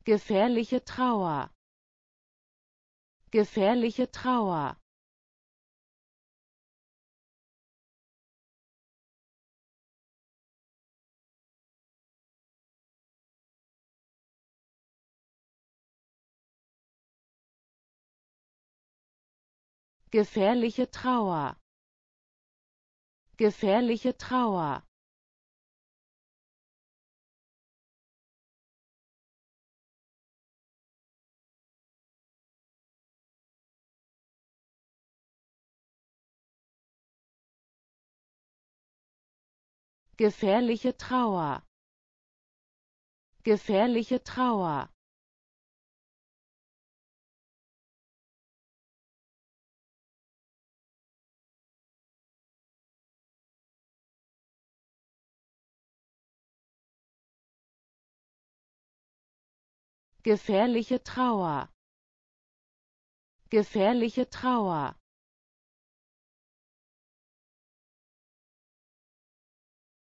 gefährliche Trauer, gefährliche Trauer, gefährliche Trauer, gefährliche Trauer, gefährliche Trauer, gefährliche Trauer, gefährliche Trauer, gefährliche Trauer,